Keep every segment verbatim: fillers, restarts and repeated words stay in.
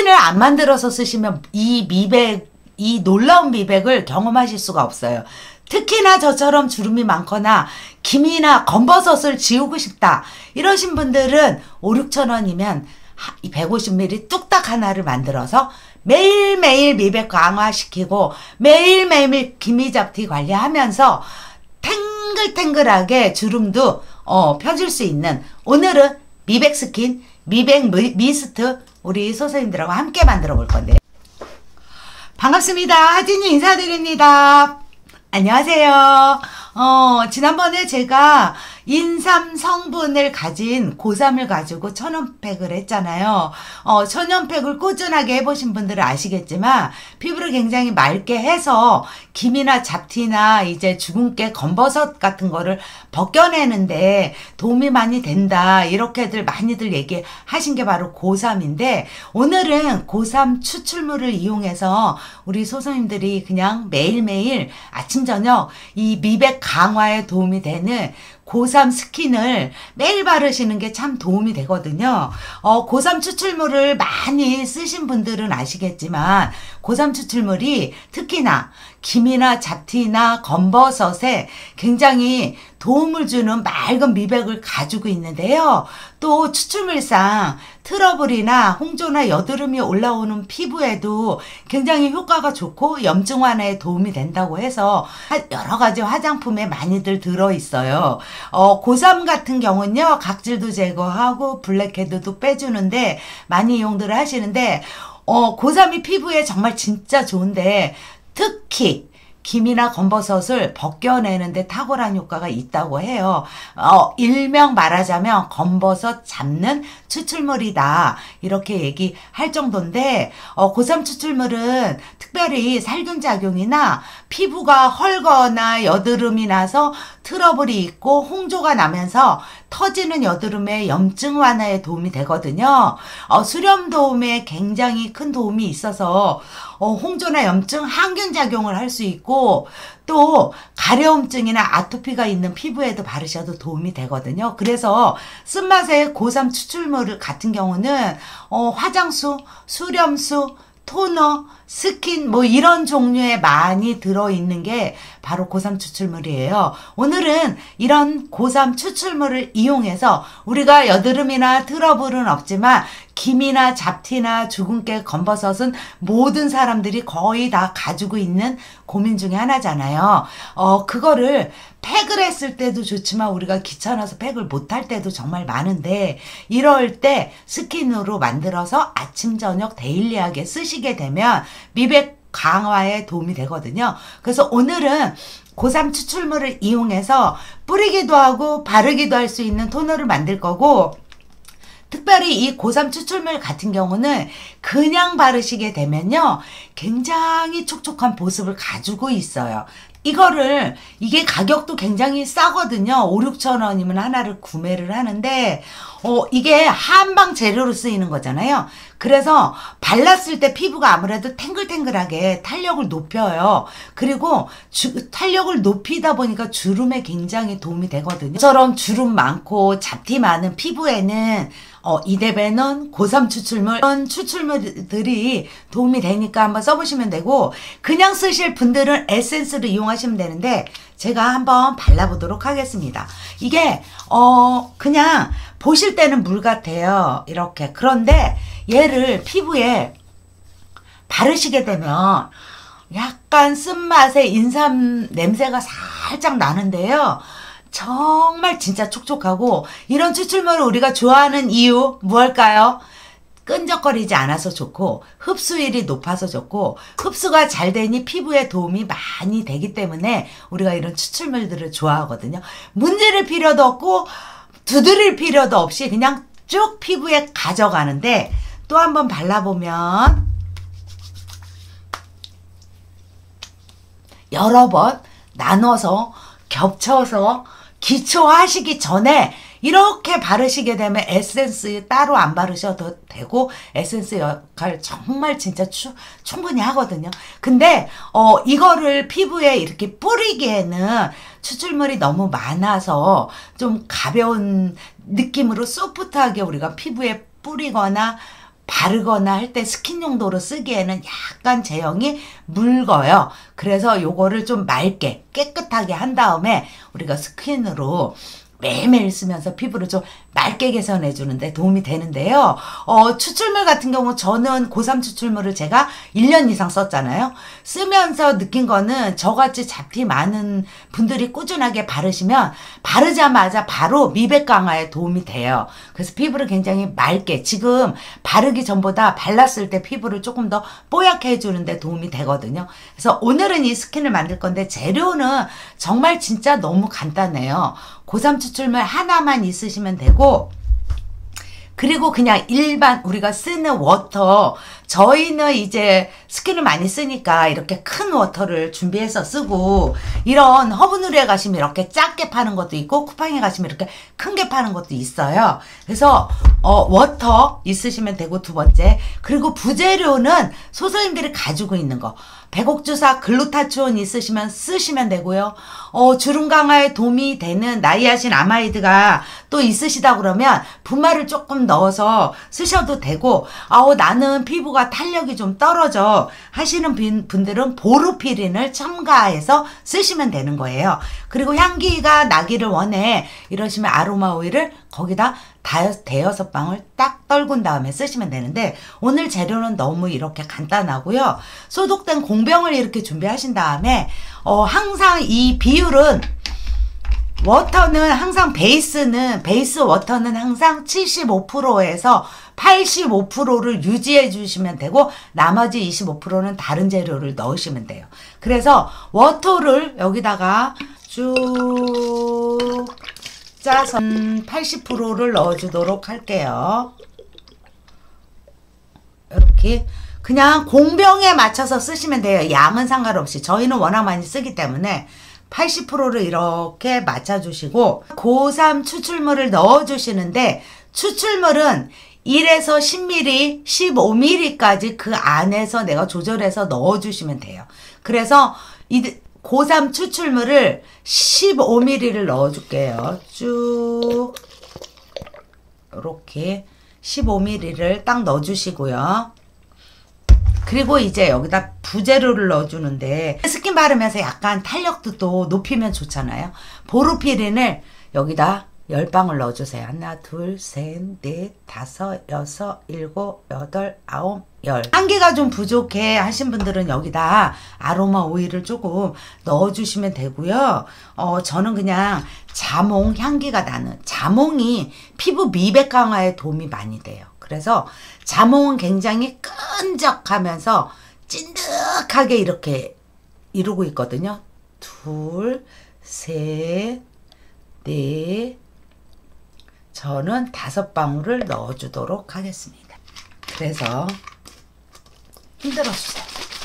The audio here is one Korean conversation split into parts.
스킨을 안 만들어서 쓰시면 이 미백, 이 놀라운 미백을 경험하실 수가 없어요. 특히나 저처럼 주름이 많거나 기미나 검버섯을 지우고 싶다 이러신 분들은 오천, 육천 원이면 백오십 밀리리터 뚝딱 하나를 만들어서 매일매일 미백 강화시키고 매일매일 기미 잡티 관리하면서 탱글탱글하게 주름도 어, 펴줄 수 있는, 오늘은 미백 스킨, 미백 미스트 우리 선생님들하고 함께 만들어 볼 건데요. 반갑습니다. 하진이 인사드립니다. 안녕하세요. 어, 지난번에 제가 인삼 성분을 가진 고삼을 가지고 천연팩을 했잖아요. 어, 천연팩을 꾸준하게 해보신 분들은 아시겠지만 피부를 굉장히 맑게 해서 기미나 잡티나 이제 주근깨, 검버섯 같은 거를 벗겨내는데 도움이 많이 된다, 이렇게들 많이들 얘기하신 게 바로 고삼인데, 오늘은 고삼 추출물을 이용해서 우리 소선님들이 그냥 매일매일 아침 저녁 이 미백 강화에 도움이 되는 고삼 스킨을 매일 바르시는 게 참 도움이 되거든요. 어, 고삼 추출물을 많이 쓰신 분들은 아시겠지만 고삼 추출물이 특히나 기미나 잡티나 검버섯에 굉장히 도움을 주는 맑은 미백을 가지고 있는데요. 또 추출물상 트러블이나 홍조나 여드름이 올라오는 피부에도 굉장히 효과가 좋고 염증 완화에 도움이 된다고 해서 여러 가지 화장품에 많이들 들어있어요. 어, 고삼 같은 경우는요, 각질도 제거하고 블랙헤드도 빼주는데 많이 이용들을 하시는데, 어, 고삼이 피부에 정말 진짜 좋은데 특히 기미나 검버섯을 벗겨내는데 탁월한 효과가 있다고 해요. 어, 일명 말하자면 검버섯 잡는 추출물이다, 이렇게 얘기할 정도인데, 어, 고삼 추출물은 특별히 살균작용이나 피부가 헐거나 여드름이 나서 트러블이 있고 홍조가 나면서 터지는 여드름의 염증 완화에 도움이 되거든요. 어, 수렴 도움에 굉장히 큰 도움이 있어서 어, 홍조나 염증 항균 작용을 할 수 있고, 또 가려움증이나 아토피가 있는 피부에도 바르셔도 도움이 되거든요. 그래서 쓴맛의 고삼 추출물 같은 경우는 어, 화장수, 수렴수, 토너, 스킨 뭐 이런 종류에 많이 들어있는 게 바로 고삼 추출물이에요. 오늘은 이런 고삼 추출물을 이용해서 우리가 여드름이나 트러블은 없지만 기미나 잡티나 주근깨, 검버섯은 모든 사람들이 거의 다 가지고 있는 고민 중에 하나잖아요. 어, 그거를 팩을 했을 때도 좋지만 우리가 귀찮아서 팩을 못할 때도 정말 많은데, 이럴 때 스킨으로 만들어서 아침 저녁 데일리하게 쓰시게 되면 미백 강화에 도움이 되거든요. 그래서 오늘은 고삼 추출물을 이용해서 뿌리기도 하고 바르기도 할 수 있는 토너를 만들 거고, 특별히 이 고삼 추출물 같은 경우는 그냥 바르시게 되면요, 굉장히 촉촉한 보습을 가지고 있어요. 이거를, 이게 가격도 굉장히 싸거든요. 오천, 육천 원이면 하나를 구매를 하는데, 어, 이게 한방 재료로 쓰이는 거잖아요. 그래서 발랐을 때 피부가 아무래도 탱글탱글하게 탄력을 높여요. 그리고 주, 탄력을 높이다 보니까 주름에 굉장히 도움이 되거든요. 저처럼 주름 많고 잡티 많은 피부에는 어, 이데베논, 고삼 추출물, 이런 추출물들이 도움이 되니까 한번 써보시면 되고, 그냥 쓰실 분들은 에센스를 이용하시면 되는데 제가 한번 발라보도록 하겠습니다. 이게 어 그냥 보실 때는 물 같아요, 이렇게. 그런데 얘를 피부에 바르시게 되면 약간 쓴맛의 인삼 냄새가 살짝 나는데요, 정말 진짜 촉촉하고, 이런 추출물을 우리가 좋아하는 이유 무엇일까요? 끈적거리지 않아서 좋고 흡수율이 높아서 좋고, 흡수가 잘 되니 피부에 도움이 많이 되기 때문에 우리가 이런 추출물들을 좋아하거든요. 문지를 필요도 없고 두드릴 필요도 없이 그냥 쭉 피부에 가져가는데, 또 한번 발라보면 여러 번 나눠서 겹쳐서 기초하시기 전에 이렇게 바르시게 되면 에센스 따로 안 바르셔도 되고, 에센스 역할 정말 진짜 추, 충분히 하거든요. 근데 어 이거를 피부에 이렇게 뿌리기에는 추출물이 너무 많아서 좀 가벼운 느낌으로 소프트하게 우리가 피부에 뿌리거나 바르거나 할 때 스킨 용도로 쓰기에는 약간 제형이 묽어요. 그래서 요거를 좀 맑게 깨끗하게 한 다음에 우리가 스킨으로 매일매일 쓰면서 피부를 좀 맑게 개선해 주는데 도움이 되는데요. 어, 추출물 같은 경우 저는 고삼 추출물을 제가 일 년 이상 썼잖아요. 쓰면서 느낀 거는 저같이 잡티 많은 분들이 꾸준하게 바르시면 바르자마자 바로 미백 강화에 도움이 돼요. 그래서 피부를 굉장히 맑게, 지금 바르기 전보다 발랐을 때 피부를 조금 더 뽀얗게 해주는데 도움이 되거든요. 그래서 오늘은 이 스킨을 만들 건데 재료는 정말 진짜 너무 간단해요. 고삼 추출물 하나만 있으시면 되고, 그리고 그냥 일반 우리가 쓰는 워터, 저희는 이제 스킨을 많이 쓰니까 이렇게 큰 워터를 준비해서 쓰고, 이런 허브누리에 가시면 이렇게 작게 파는 것도 있고 쿠팡에 가시면 이렇게 큰 게 파는 것도 있어요. 그래서 어, 워터 있으시면 되고, 두 번째, 그리고 부재료는 소소님들이 가지고 있는 거, 백옥주사 글루타치온 있으시면 쓰시면 되고요. 어, 주름 강화에 도움이 되는 나이아신 아마이드가 또 있으시다 그러면 분말을 조금 넣어서 쓰셔도 되고, 아우 나는 피부가 탄력이 좀 떨어져 하시는 분들은 보루피린을 첨가해서 쓰시면 되는 거예요. 그리고 향기가 나기를 원해 이러시면 아로마 오일을 거기다 대여섯 방울 딱 떨군 다음에 쓰시면 되는데, 오늘 재료는 너무 이렇게 간단하고요. 소독된 공병을 이렇게 준비하신 다음에 어, 항상 이 비율은, 워터는 항상 베이스는 베이스 워터는 항상 칠십오 퍼센트에서 팔십오 퍼센트를 유지해 주시면 되고, 나머지 이십오 퍼센트는 다른 재료를 넣으시면 돼요. 그래서 워터를 여기다가 쭉 짜서 팔십 퍼센트를 넣어주도록 할게요. 이렇게 그냥 공병에 맞춰서 쓰시면 돼요. 양은 상관없이. 저희는 워낙 많이 쓰기 때문에 팔십 퍼센트를 이렇게 맞춰주시고, 고삼 추출물을 넣어주시는데, 추출물은 일에서 십 밀리리터, 십오 밀리리터까지 그 안에서 내가 조절해서 넣어주시면 돼요. 그래서 이 고삼 추출물을 십오 밀리리터를 넣어줄게요. 쭉 이렇게 십오 밀리리터를 딱 넣어주시고요. 그리고 이제 여기다 부재료를 넣어주는데, 스킨 바르면서 약간 탄력도 또 높이면 좋잖아요. 보루피린을 여기다 열 방울 넣어주세요. 하나, 둘, 셋, 넷, 다섯, 여섯, 일곱, 여덟, 아홉, 열. 향기가 좀 부족해 하신 분들은 여기다 아로마 오일을 조금 넣어주시면 되고요. 어, 저는 그냥 자몽 향기가 나는, 자몽이 피부 미백 강화에 도움이 많이 돼요. 그래서 자몽은 굉장히 끈적하면서 찐득하게 이렇게 이루고 있거든요. 둘, 셋, 넷, 저는 다섯 방울을 넣어주도록 하겠습니다. 그래서 흔들어 주세요.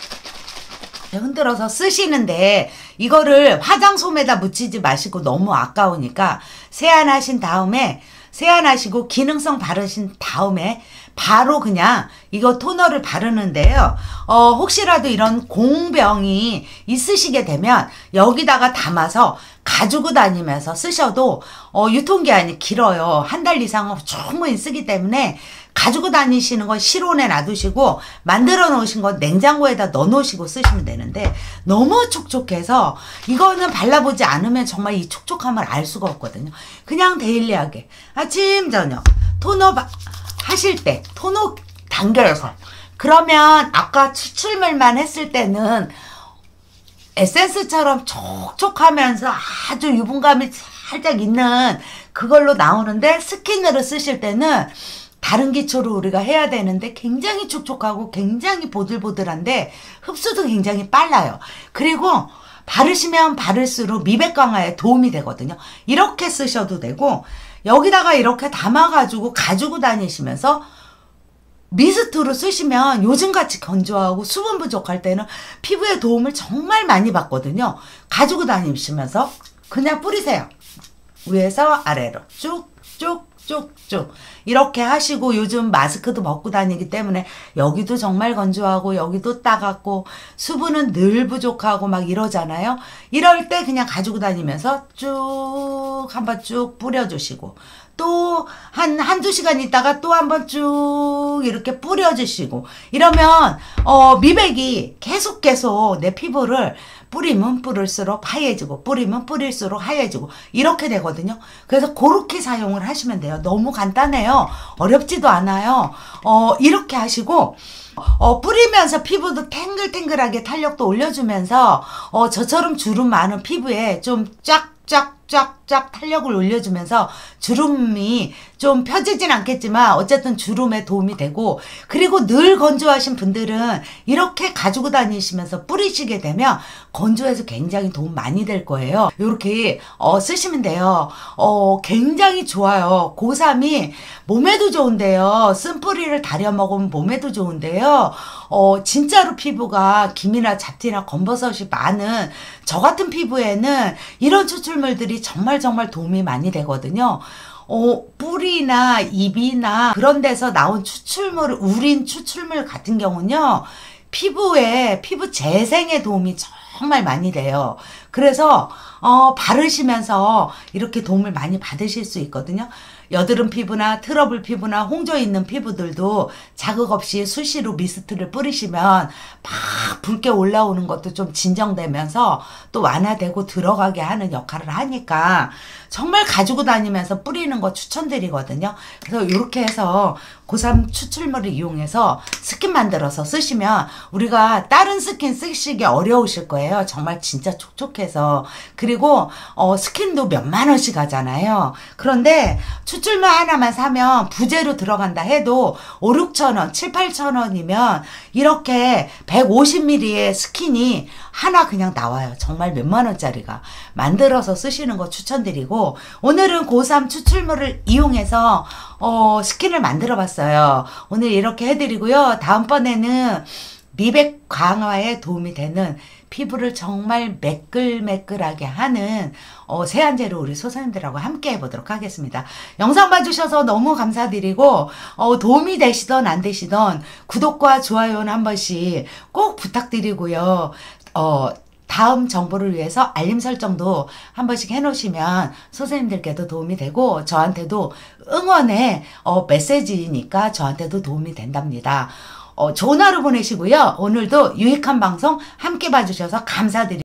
흔들어서 쓰시는데, 이거를 화장솜에다 묻히지 마시고 너무 아까우니까 세안하신 다음에, 세안하시고 기능성 바르신 다음에 바로 그냥 이거 토너를 바르는데요. 어, 혹시라도 이런 공병이 있으시게 되면 여기다가 담아서 가지고 다니면서 쓰셔도 어, 유통기한이 길어요. 한 달 이상은 충분히 쓰기 때문에 가지고 다니시는 건 실온에 놔두시고, 만들어 놓으신 건 냉장고에다 넣어 놓으시고 쓰시면 되는데, 너무 촉촉해서 이거는 발라보지 않으면 정말 이 촉촉함을 알 수가 없거든요. 그냥 데일리하게 아침 저녁 토너 바, 하실 때 토너 당겨서, 그러면 아까 추출물만 했을 때는 에센스처럼 촉촉하면서 아주 유분감이 살짝 있는 그걸로 나오는데, 스킨으로 쓰실 때는 다른 기초로 우리가 해야 되는데 굉장히 촉촉하고 굉장히 보들보들한데 흡수도 굉장히 빨라요. 그리고 바르시면 바를수록 미백 강화에 도움이 되거든요. 이렇게 쓰셔도 되고, 여기다가 이렇게 담아가지고 가지고 다니시면서 미스트로 쓰시면 요즘같이 건조하고 수분 부족할 때는 피부에 도움을 정말 많이 받거든요. 가지고 다니시면서 그냥 뿌리세요. 위에서 아래로 쭉쭉쭉쭉 이렇게 하시고, 요즘 마스크도 벗고 다니기 때문에 여기도 정말 건조하고 여기도 따갑고 수분은 늘 부족하고 막 이러잖아요. 이럴 때 그냥 가지고 다니면서 쭉 한번 쭉 뿌려주시고, 또 한, 한두 시간 있다가 또 한번 쭉 이렇게 뿌려주시고 이러면 어, 미백이 계속 계속 내 피부를 뿌리면 뿌릴수록 하얘지고 뿌리면 뿌릴수록 하얘지고 이렇게 되거든요. 그래서 그렇게 사용을 하시면 돼요. 너무 간단해요. 어렵지도 않아요. 어, 이렇게 하시고 어, 뿌리면서 피부도 탱글탱글하게 탄력도 올려주면서 어, 저처럼 주름 많은 피부에 좀 쫙 쫙쫙쫙 탄력을 올려주면서 주름이 좀 펴지진 않겠지만 어쨌든 주름에 도움이 되고, 그리고 늘 건조하신 분들은 이렇게 가지고 다니시면서 뿌리시게 되면 건조해서 굉장히 도움 많이 될 거예요. 이렇게 어, 쓰시면 돼요. 어, 굉장히 좋아요. 고삼이 몸에도 좋은데요. 쓴뿌리를 다려 먹으면 몸에도 좋은데요. 어, 진짜로 피부가 기미나 잡티나 검버섯이 많은 저 같은 피부에는 이런 추출물들이 정말 정말 도움이 많이 되거든요. 어, 뿌리나 입이나 그런 데서 나온 추출물, 우린 추출물 같은 경우는요, 피부에, 피부 재생에 도움이 정말 많이 돼요. 그래서, 어, 바르시면서 이렇게 도움을 많이 받으실 수 있거든요. 여드름 피부나 트러블 피부나 홍조 있는 피부들도 자극 없이 수시로 미스트를 뿌리시면 막 붉게 올라오는 것도 좀 진정되면서 또 완화되고 들어가게 하는 역할을 하니까 정말 가지고 다니면서 뿌리는 거 추천드리거든요. 그래서 이렇게 해서 고삼 추출물을 이용해서 스킨 만들어서 쓰시면 우리가 다른 스킨 쓰시기 어려우실 거예요. 정말 진짜 촉촉해서. 그리고 어, 스킨도 몇만 원씩 하잖아요. 그런데 추출물 하나만 사면 부재로 들어간다 해도 오, 육천 원, 칠, 팔천 원이면 이렇게 백오십 밀리리터의 스킨이 하나 그냥 나와요. 정말 몇만 원짜리가. 만들어서 쓰시는 거 추천드리고, 오늘은 고삼 추출물을 이용해서 어, 스킨을 만들어 봤어요. 오늘 이렇게 해드리고요. 다음번에는 미백 강화에 도움이 되는 피부를 정말 매끌매끌하게 하는 어, 세안제로 우리 소사님들하고 함께 해보도록 하겠습니다. 영상 봐주셔서 너무 감사드리고 어, 도움이 되시던 안 되시던 구독과 좋아요는 한 번씩 꼭 부탁드리고요. 어, 다음 정보를 위해서 알림 설정도 한 번씩 해놓으시면 선생님들께도 도움이 되고 저한테도 응원의 어, 메시지니까 저한테도 도움이 된답니다. 어, 좋은 하루 보내시고요. 오늘도 유익한 방송 함께 봐주셔서 감사드립니다.